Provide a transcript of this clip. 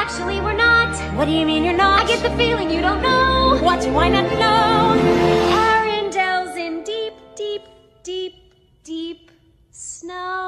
actually we're not. What do you mean you're not? I get the feeling you don't know. What do I not know? Arendelle's in deep, deep, deep, deep snow.